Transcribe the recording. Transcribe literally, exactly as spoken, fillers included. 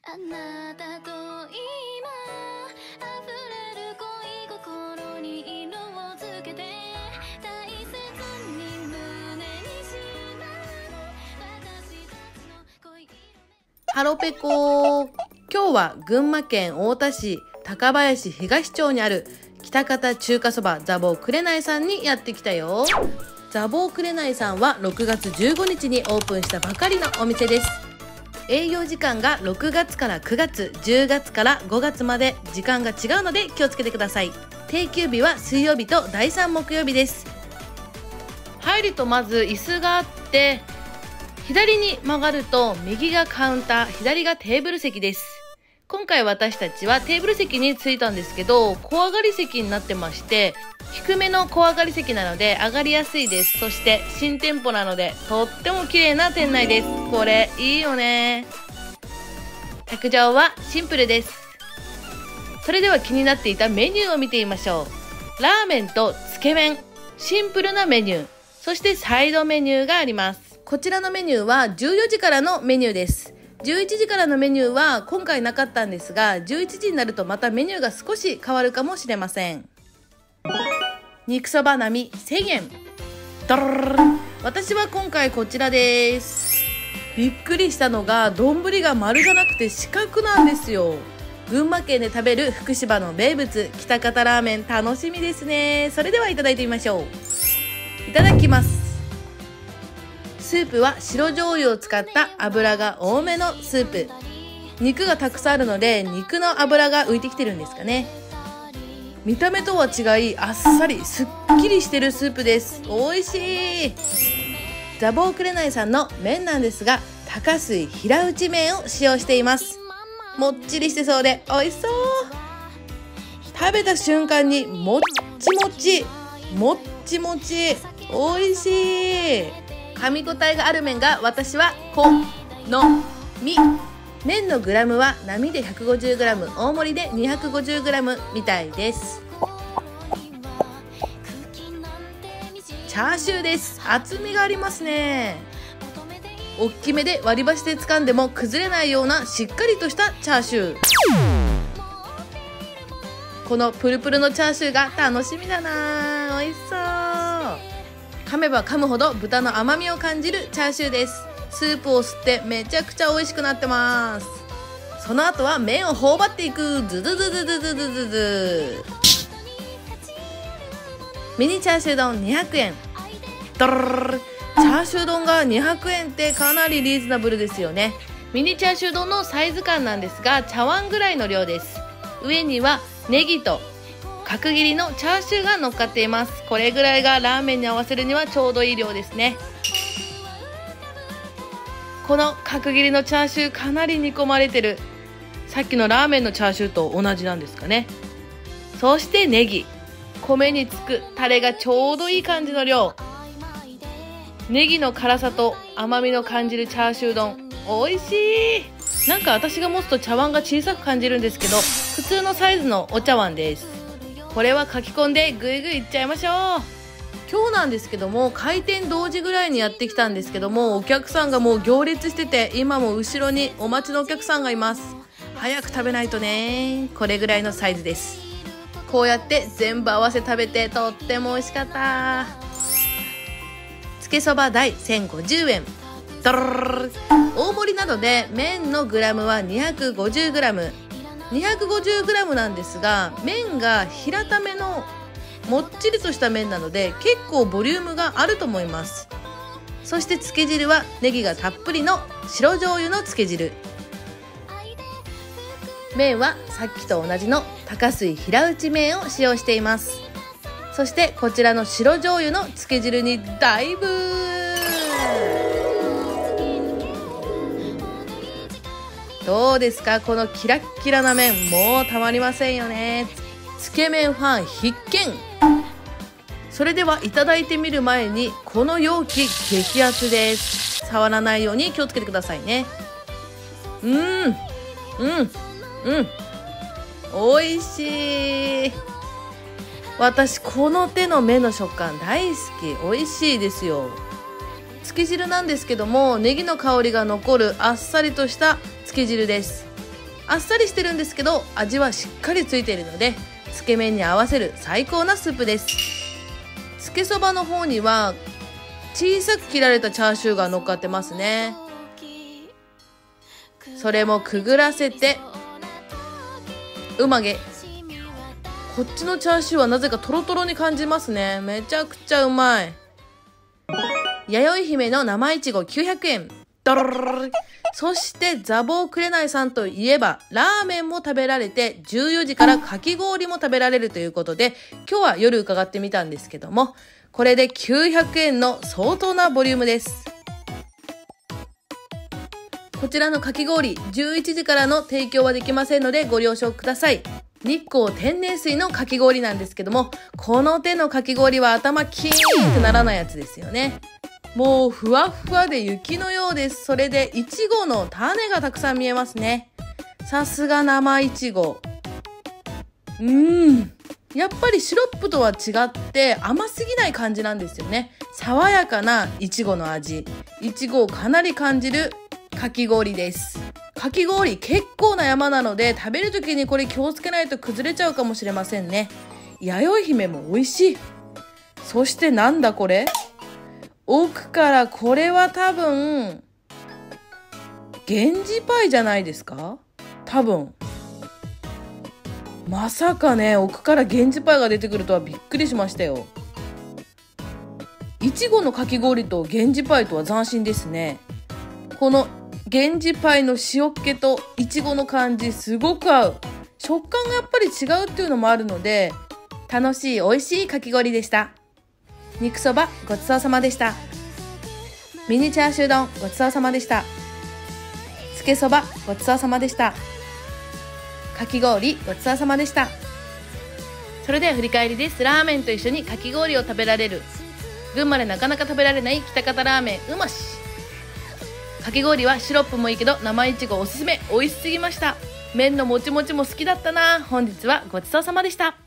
あなたと今溢れる恋心に色をつけて大切に胸にしまう私たちの恋色。 ハロペコー。今日は群馬県太田市高林東町にある北方中華そばザボウくれないさんにやってきたよ。ザボウくれないさんはろくがつじゅうごにちにオープンしたばかりのお店です。営業時間がろくがつからくがつ、じゅうがつからごがつまで時間が違うので気をつけてください。定休日は水曜日とだいさん木曜日です。入るとまず椅子があって、左に曲がると右がカウンター、左がテーブル席です。今回私たちはテーブル席に着いたんですけど、小上がり席になってまして、低めの小上がり席なので上がりやすいです。そして新店舗なのでとっても綺麗な店内です。これいいよね。卓上はシンプルです。それでは気になっていたメニューを見てみましょう。ラーメンとつけ麺、シンプルなメニュー、そしてサイドメニューがあります。こちらのメニューはじゅうよじからのメニューです。じゅういちじからのメニューは今回なかったんですが、じゅういちじになるとまたメニューが少し変わるかもしれません。肉そば並せんえん。ドロロロ。私は今回こちらです。びっくりしたのが丼が丸じゃなくて四角なんですよ。群馬県で食べる福島の名物北方ラーメン、楽しみですね。それではいただいてみましょう。いただきます。スープは白醤油を使った油が多めのスープ。肉がたくさんあるので肉の脂が浮いてきてるんですかね。見た目とは違いあっさりすっきりしてるスープです。美味しい。ザボウくれないさんの麺なんですが、高水平打ち麺を使用しています。もっちりしてそうで美味しそう。食べた瞬間にもっちもちもっちもち美味しい。噛み応えがある麺が私は好み。麺のグラムは並で ひゃくごじゅうグラム、 大盛りで にひゃくごじゅうグラム みたいです。チャーシューです。厚みがありますね。大きめで割り箸で掴んでも崩れないようなしっかりとしたチャーシュー。このプルプルのチャーシューが楽しみだな。美味しそう。噛めば噛むほど豚の甘みを感じるチャーシューです。スープを吸ってめちゃくちゃ美味しくなってます。その後は麺を頬張っていく。ズズズズズズズズズ。ミニチャーシュー丼にひゃくえん。ドロロロロ。チャーシュー丼がにひゃくえんってかなりリーズナブルですよね。ミニチャーシュー丼のサイズ感なんですが、茶碗ぐらいの量です。上にはネギと角切りのチャーシューが乗っかっています。これぐらいがラーメンに合わせるにはちょうどいい量ですね。この角切りのチャーシューかなり煮込まれてる。さっきのラーメンのチャーシューと同じなんですかね。そしてネギ、米につくタレがちょうどいい感じの量。ネギの辛さと甘みの感じるチャーシュー丼、美味しい。なんか私が持つと茶碗が小さく感じるんですけど、普通のサイズのお茶碗です。これは書き込んでぐいぐいいっちゃいましょう。今日なんですけども、開店同時ぐらいにやってきたんですけども、お客さんがもう行列してて、今も後ろにお待ちのお客さんがいます。早く食べないとね。これぐらいのサイズです。こうやって全部合わせ食べてとっても美味しかった。つけそば大せんごじゅうえん。ドロロロロ。大盛りなので麺のグラムは にひゃくごじゅうグラム。にひゃくごじゅうグラム なんですが、麺が平ためのもっちりとした麺なので結構ボリュームがあると思います。そしてつけ汁はネギがたっぷりの白醤油のつけ汁。麺はさっきと同じの高水平打ち麺を使用しています。そしてこちらの白醤油のつけ汁にダイブ。どうですか、このキラッキラな麺、もうたまりませんよね。つけ麺ファン必見。それではいただいてみる前に、この容器激熱です。触らないように気をつけてくださいね。うーんうんうん美味しい。私この手の麺の食感大好き。美味しいですよ。つけ汁なんですけども、ネギの香りが残るあっさりとしたつけ汁です。 あっさりしてるんですけど味はしっかりついているのでつけ麺に合わせる最高なスープです。つけそばの方には小さく切られたチャーシューが乗っかってますね。それもくぐらせてうまげ。こっちのチャーシューはなぜかトロトロに感じますね。めちゃくちゃうまい。弥生姫の生いちごきゅうひゃくえん。ドロロロロ。そしてザボウクレナイさんといえばラーメンも食べられてじゅうよじからかき氷も食べられるということで今日は夜伺ってみたんですけども、これできゅうひゃくえんの相当なボリュームです。こちらのかき氷じゅういちじからの提供はできませんのでご了承ください。日光天然水のかき氷なんですけども、この手のかき氷は頭キーンってならないやつですよね。もうふわふわで雪のようです。それでいちごの種がたくさん見えますね。さすが生いちご。うーん。やっぱりシロップとは違って甘すぎない感じなんですよね。爽やかないちごの味。いちごをかなり感じるかき氷です。かき氷結構な山なので食べるときにこれ気をつけないと崩れちゃうかもしれませんね。弥生姫も美味しい。そしてなんだこれ？奥からこれは多分源氏パイじゃないですか？多分。まさかね、奥から源氏パイが出てくるとはびっくりしましたよ。いちごのかき氷と源氏パイとは斬新ですね。この源氏パイの塩っ気といちごの感じすごく合う。食感がやっぱり違うっていうのもあるので楽しい美味しいかき氷でした。肉そばごちそうさまでした。ミニチャーシュー丼ごちそうさまでした。つけそばごちそうさまでした。かき氷ごちそうさまでした。それでは振り返りです。ラーメンと一緒にかき氷を食べられる群馬でなかなか食べられない喜多方ラーメンうまし。かき氷はシロップもいいけど生いちごおすすめ。美味しすぎました。麺のもちもちも好きだったな。本日はごちそうさまでした。